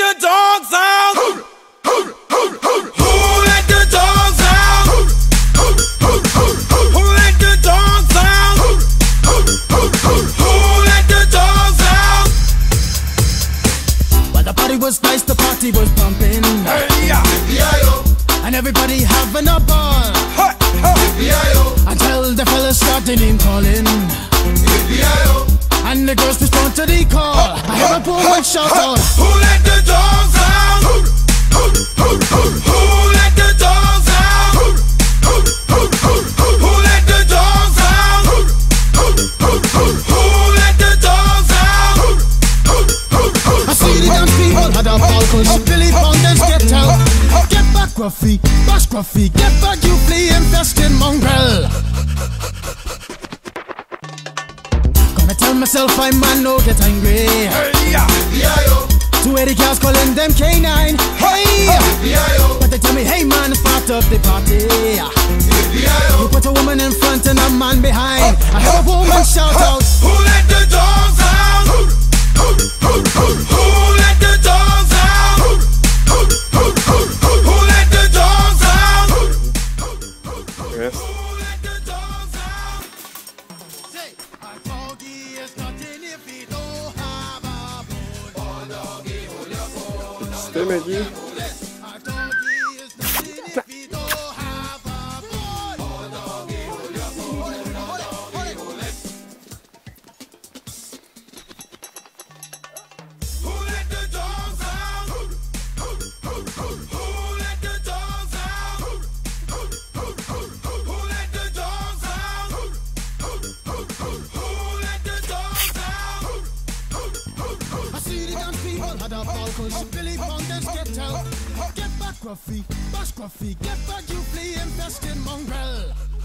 the dogs out? Who let the dogs out? Who let the dogs out? Who let the dogs out? Well, the party was nice, the party was pumping, Hey, yeah. and everybody having a ball. Hey, hey. Until the fellas started name calling, and the girls respond to the call. I hear a woman shout out, Who let the dogs out? Who let the dogs out? Who let the dogs out? Who let the dogs out? I see the dance people had a ball, cause Billy Fountains get out. Get back, Gruffy, bash Gruffy, get back, you flea infested mongrel. Gonna tell myself I'm man, no get angry. Hey, yeah. 280 girls calling them K9. Hey, but they tell me, hey man, it's part of the party. You put a woman in front and a man behind. I heard a woman shout out, Who let the dogs out? Who let the dogs out? Who let the dogs out? Yes. Who let the dogs out? say, a doggy is nothing if he don't have a bone. Stay, Maggie. A doggy is nothing if he don't have a bone. Who let the dogs out? Who let the dogs out? Who let the dogs out? Who let the dogs out? I see the dance people had a ball, cause Billy Fountains get out. Get back, Gruffy, bash Gruffy, get back, you flea infested mongrel.